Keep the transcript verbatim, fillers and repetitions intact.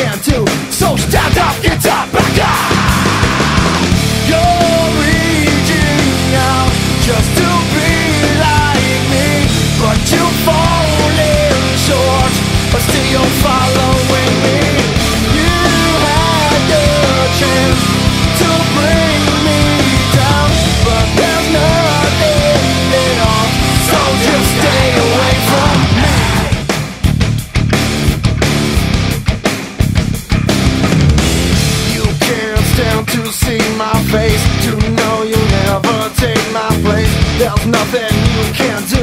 can't do. So stand up, get up, back up. You're reaching out just to be like me, but you're falling short, but still you're following me. You had your chance to bring me down, but there's nothing at all, so just stay away from me. You can't stand to see my face, to know you'll never take my place. There's nothing you can do.